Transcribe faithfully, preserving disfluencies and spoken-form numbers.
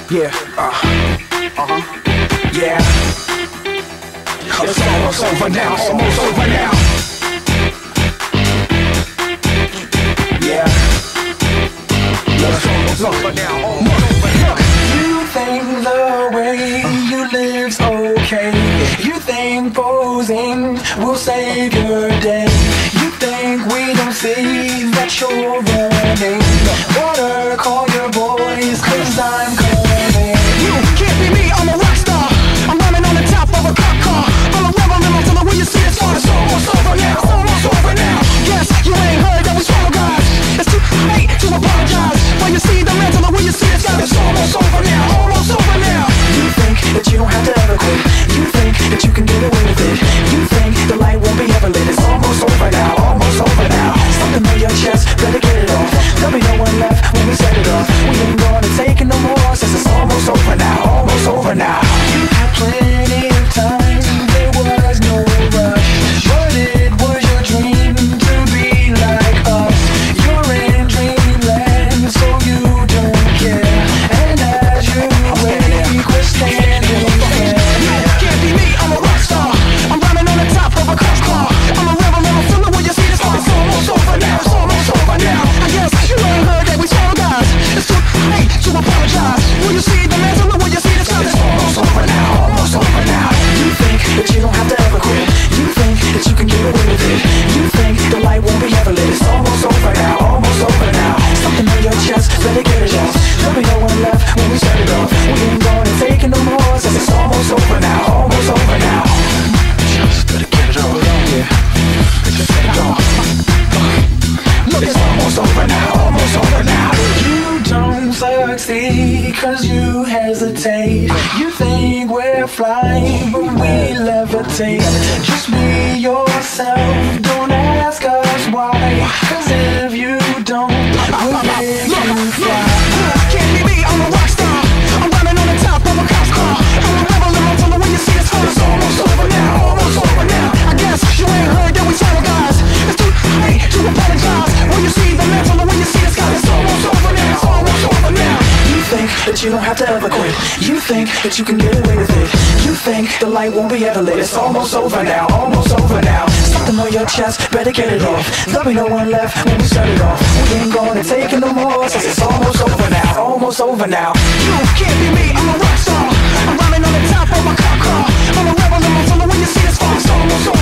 Yeah, uh, uh-huh, yeah. It's almost over now, almost over now. Yeah. It's almost over now, almost over now. You think the way you live's okay. You think posing will save your day. You think we don't see that you're running. Water, call your boys, cause I'm coming. You can't be me, I'm a rock star. I'm running on the top of a cop car. I'm a rebel, and I'm telling when you see this one. It's almost over now, it's almost over now. Yes, you ain't heard that we swallow guys. It's too late to apologize. When you see the mantle, when you see this guy, it's almost over now, almost over now. You think that you don't have to ever quit. You think that you can get away with it. You think the light won't be ever lit. It's almost over now, almost over now. Something on your chest, better get it off. There'll be no one left when we set it off. We ain't gonna take it no more, since it's almost over now, almost over now. You had plenty of time, there was no rush. But it was your dream to be like us. You're in dreamland, so you don't care. And as you wake, we're standing there. You can't be me, I'm a rock star. I'm running on the top of a cop car. I'm a rebel, and I'm feeling when you see this one. It's almost over now, it's almost over now. I guess you ain't heard that we swallow guys. It's too late to apologize. When you see the mantle, when you see this one, it's almost over now, almost over now. You think that you don't have to ever quit. You think that you can get away with it. You think the light won't be ever lit. It's almost over now, almost over now. Something on your chest, better get it off. There'll be no one left when we set it off. We ain't gonna take it no more, since it's almost over now, almost over now. Just better get it off, yeah. Just get it off. Look, it's almost over now, almost over now. You don't succeed cause you hesitate. You think we're flying but we levitate. Just be yourself, don't ask us why. Cause if you don't, we'll make you fly. Can't be me, I'm a rock star. I'm running on the top of a cop car. I'm a rebel, and I'm telling when you see this one. It's almost over now, almost over now. I guess you ain't heard that we swallow guys. It's too late to apologize. When you see the mantle, when you see this guy, it's almost over now, it's almost over now. You think that you don't have to ever quit. You think that you can get away with it. You think the light won't be ever lit. It's almost over now, almost over now. Something on your chest, better get it off. There'll be no one left when we set it off. We ain't gonna take it no more, since it's almost over now, almost over now. You can't be me, I'm a rock star. I'm running on the top of a cop car. I'm a rebel, and I'm telling when you see this one. It's almost over.